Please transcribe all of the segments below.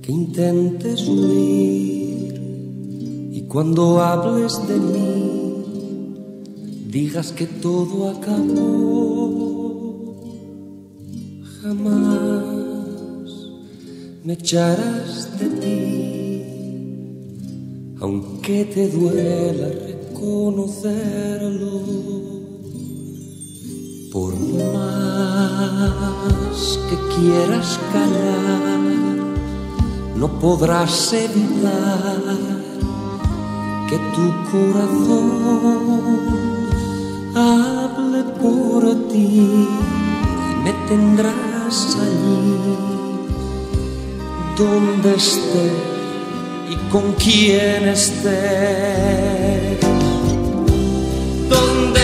que intentes huir y cuando hables de mí digas que todo acabó. Jamás me echarás de ti, aunque te duela reconocerlo. Por más que quieras callar, no podrás evitar que tu corazón hable por ti y me tendrás allí donde esté y con quien estés. Donde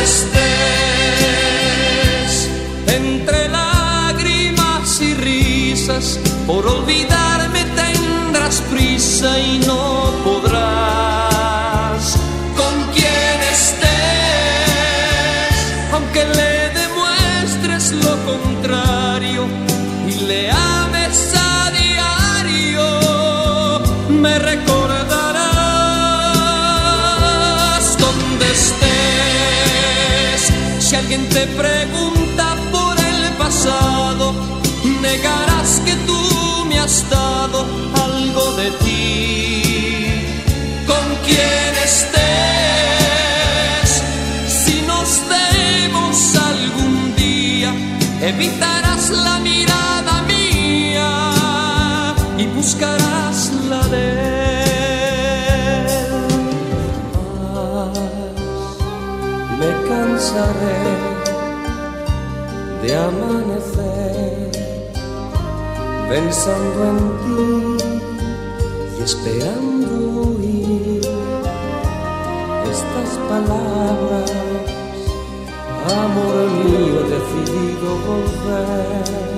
estés, entre lágrimas y risas, por olvidarme tendrás prisa y no podrás. Con quien estés, aunque le demuestres lo contrario y le ames a diario, me recordarás. Donde estés, si alguien te pregunta por el pasado, negarás que tú me has dado algo de ti. Con quien estés, si nos vemos algún día, evitarás la mirada mía y buscarás la de él. Mas me cansaré de amanecer pensando en ti y esperando oír estas palabras. Amor mío, he decidido volver.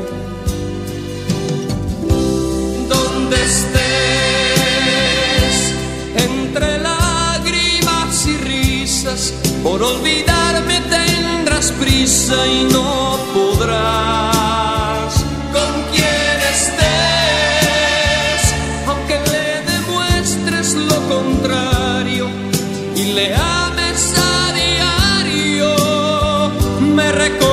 Donde estés, entre lágrimas y risas, por olvidarme tendrás prisa y no podrás. Con quien estés, aunque le demuestres lo contrario y le ames a diario, me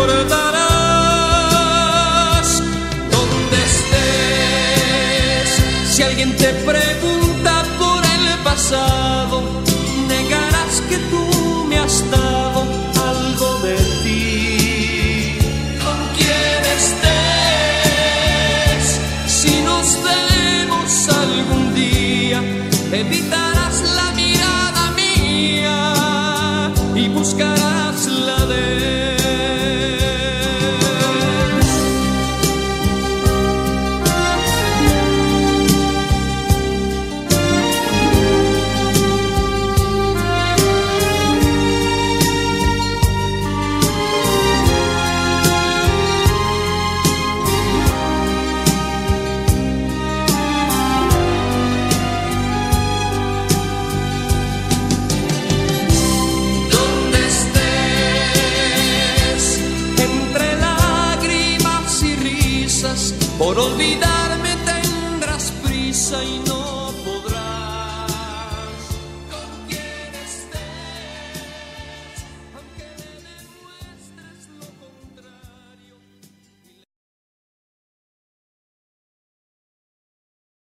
recordarás. Donde estés, si alguien te pregunta por el pasado, negarás que tú me has dado algo de ti. Con quien estés, si nos vemos algún día, evitarás la mirada mía y buscarás la de él. Por olvidarme tendrás prisa y no